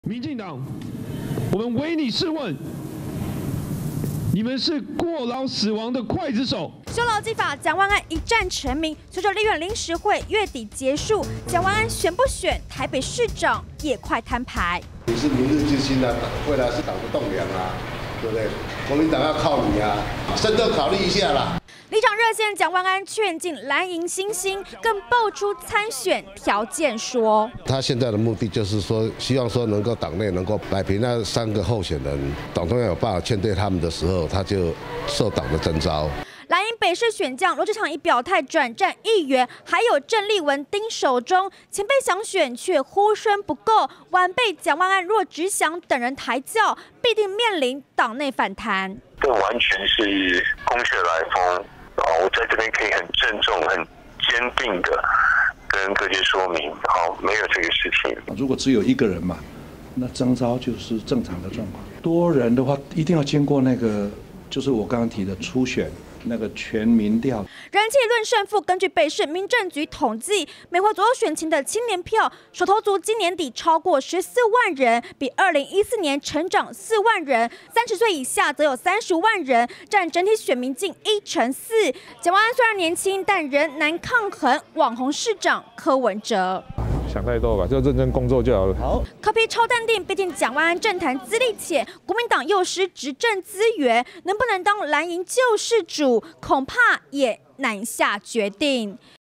民进党，我们唯你是问，你们是过劳死亡的刽子手。 修劳基法，蒋万安一战成名。随着立院临时会月底结束，蒋万安选不选台北市长也快摊牌。 你是明日之星啊，未来是党的栋梁啊，对不对？国民党要靠你啊，慎重考虑一下啦。 里长热线，蒋万安劝进蓝营新星，更爆出参选条件说， 他现在的目的就是说，希望说能够党内能够摆平那3个候选人，党中央有办法劝退他们的时候，他就受党的征召。 蓝营北市选将罗志祥已表态转战议员，还有郑丽文盯手中，前辈想选却呼声不够，晚辈蒋万安若只想等人抬轿，必定面临党内反弹。 这完全是空穴来风。 我在这边可以很郑重、很坚定的跟各界说明，好，没有这个事情。 如果只有一个人嘛，那征召就是正常的状况。多人的话，一定要经过那个，就是我刚刚提的初选。 那个全民调， 人气论胜负。根据北市民政局统计，美国左右选情的青年票手头族今年底超过14万人，比2014年成长4万人。30岁以下则有35万人，占整体选民近1/4。蒋万安虽然年轻，但仍难抗衡网红市长柯文哲。 想太多吧，就认真工作就好了。好， 柯 P 超淡定，毕竟蒋万安政坛资历浅，国民党又失执政资源，能不能当蓝营救世主，恐怕也难下决定。